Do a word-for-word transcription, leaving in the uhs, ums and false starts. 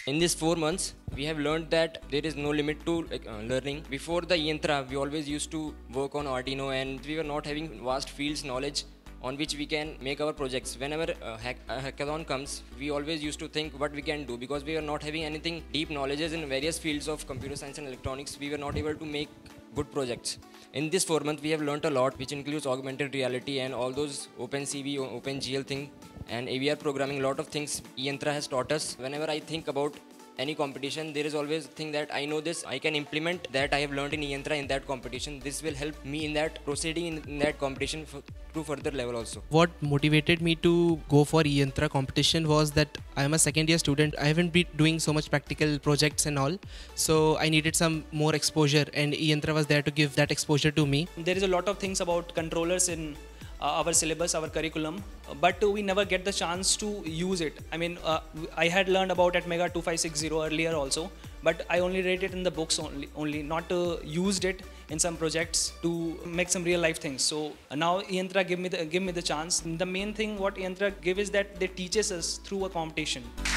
In these four months, we have learned that there is no limit to like, uh, learning. Before the Yantra, we always used to work on Arduino, and we were not having vast fields knowledge on which we can make our projects. Whenever uh, hack- a hackathon comes, we always used to think what we can do, because we were not having anything deep knowledges in various fields of computer science and electronics. We were not able to make good projects. In this four months, we have learned a lot, which includes augmented reality and all those OpenCV, OpenGL thing, and A V R programming. A lot of things Yantra has taught us. Whenever I think about any competition, there is always a thing that I know this, I can implement that I have learned in Yantra in that competition. This will help me in that proceeding in, in that competition for, to further level also. What motivated me to go for Yantra competition was that I am a second year student. I haven't been doing so much practical projects and all, so I needed some more exposure, and Yantra was there to give that exposure to me. There is a lot of things about controllers in uh, our syllabus, our curriculum, but we never get the chance to use it. I mean, uh, I had learned about Atmega two five six zero earlier also, but I only read it in the books only, only not uh, used it in some projects to make some real life things. So uh, now Yantra give me the give me the chance. The main thing what Yantra give is that they teaches us through a competition.